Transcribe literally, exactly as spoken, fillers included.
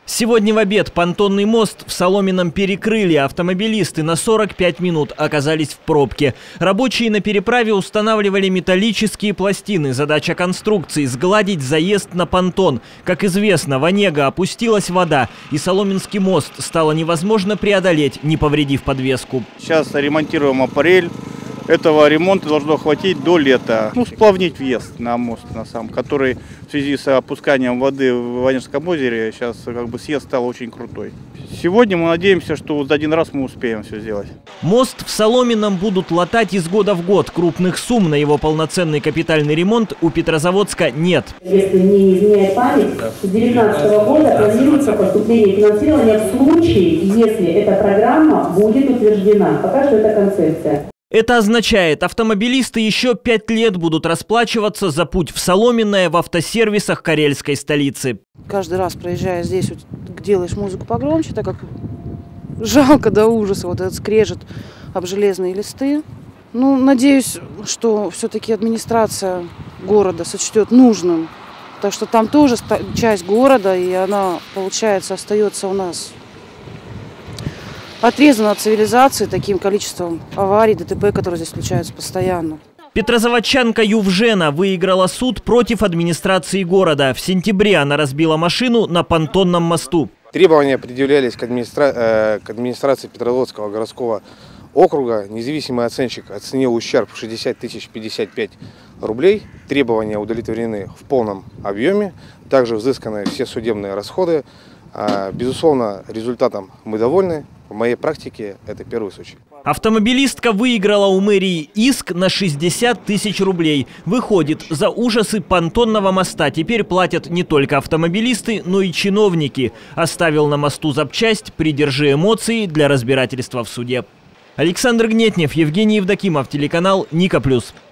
Сегодня в обед понтонный мост в Соломином перекрыли. Автомобилисты на сорок пять минут оказались в пробке. Рабочие на переправе устанавливали металлические пластины. Задача конструкции – сгладить заезд на понтон. Как известно, в Онего опустилась вода, и Соломинский мост стало невозможно преодолеть, не повредив подвеску. Сейчас ремонтируем аппарель. Этого ремонта должно хватить до лета. Ну, сплавнить въезд на мост, на сам, который в связи с опусканием воды в Онежском озере, сейчас как бы съезд стал очень крутой. Сегодня мы надеемся, что за один раз мы успеем все сделать. Мост в Соломином будут латать из года в год. Крупных сумм на его полноценный капитальный ремонт у Петрозаводска нет. Если не изменяет память, с две тысячи девятнадцатого года планируется поступление финансирования в случае, если эта программа будет утверждена. Пока что это концепция. Это означает, автомобилисты еще пять лет будут расплачиваться за путь в Соломенное в автосервисах карельской столицы. Каждый раз, проезжая здесь, вот, делаешь музыку погромче, так как жалко до ужаса вот этот скрежет об железные листы. Ну, надеюсь, что все-таки администрация города сочтет нужным. Так что там тоже часть города, и она, получается, остается у нас отрезана от цивилизации таким количеством аварий, ДТП, которые здесь случаются постоянно. Петрозаводчанка Ювжена выиграла суд против администрации города. В сентябре она разбила машину на понтонном мосту. Требования предъявлялись к, администра... э, к администрации Петрозаводского городского округа. Независимый оценщик оценил ущерб в шестьдесят тысяч пятьдесят пять рублей. Требования удовлетворены в полном объеме. Также взысканы все судебные расходы. Безусловно, результатом мы довольны. В моей практике это первый случай. Автомобилистка выиграла у мэрии иск на шестьдесят тысяч рублей. Выходит, за ужасы понтонного моста теперь платят не только автомобилисты, но и чиновники. Оставил на мосту запчасть, придержи эмоции для разбирательства в суде. Александр Гнетнев, Евгений Евдокимов, телеканал Ника Плюс.